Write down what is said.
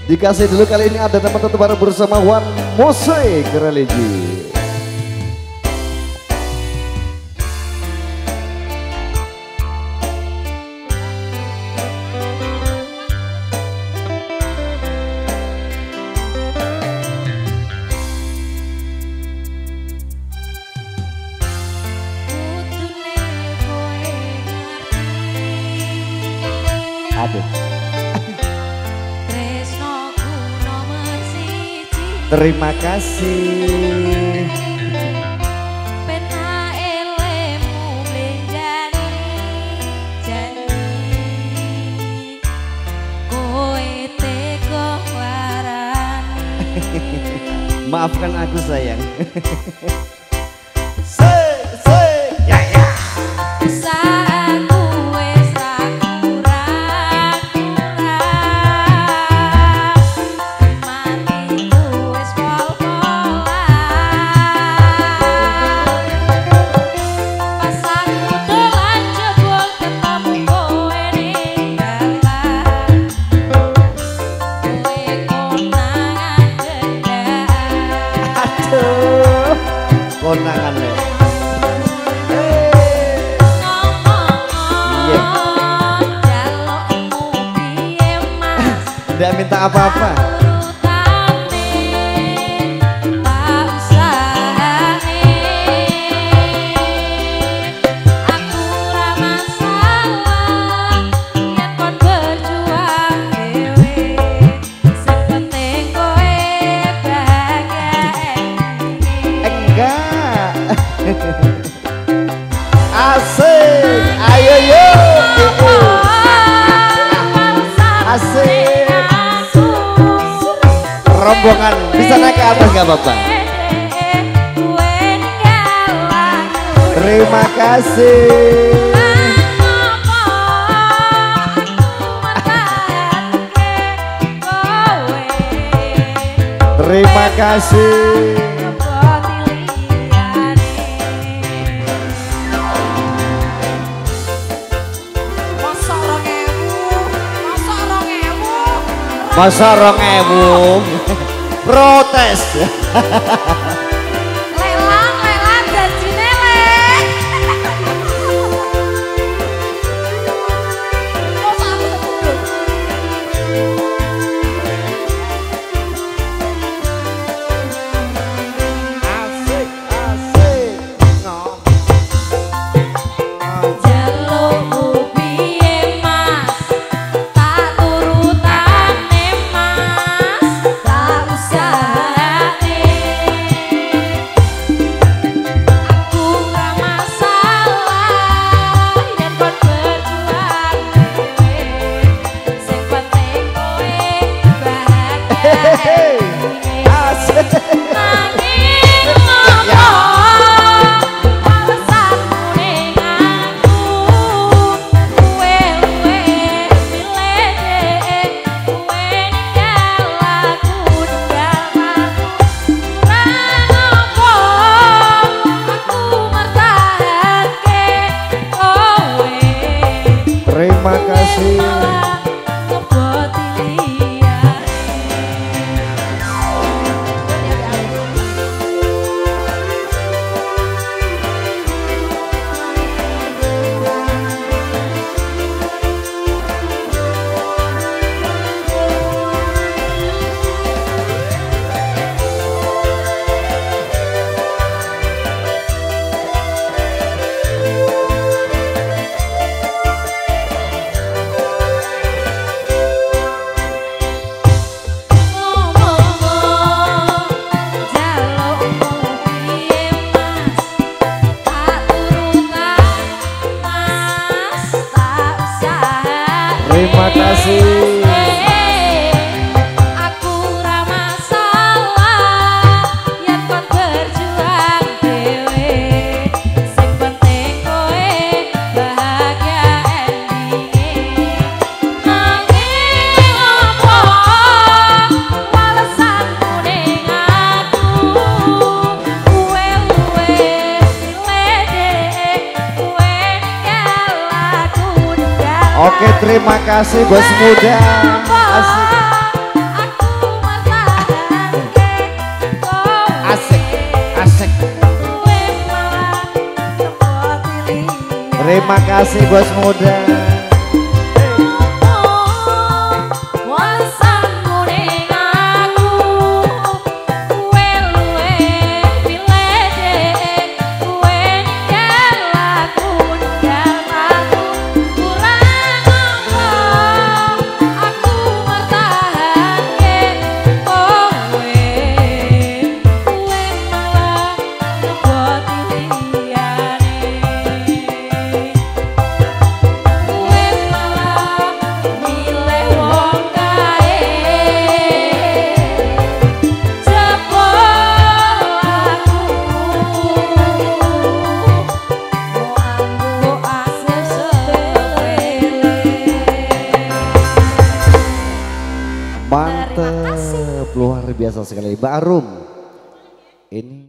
Dikasih dulu kali ini ada teman-teman baru bersama One Musik Religi. Aduh. Terima kasih. Pena elemu blenjani janji kowe teko warani. Maafkan aku sayang. Konangan le. Tidak minta apa-apa. Asik, ayo yuk. Asik. Rombongan bisa naik ke atas nggak apa-apa. Terima kasih. Terima kasih. Masa 2000 protes. Lelang janjine lek. Asik, asik. Jaluk piye Mas, tak turutane Mas, tak usahane. Aku ora masalah yen kon berjuang dhewe. Sing penting kowe bahagia. Asik. Terima kasih. Terima kasih. Aku ora masalah yen kon berjuang dhewe. Sing penting kowe bahagia endinge. Nanging apa walesanmu ning aku? Kowe wis milih kowe ninggal aku. Oke, terima kasih bos muda. Asik. Terima kasih bos muda. Mantep, luar biasa sekali. Mbak Arum, ini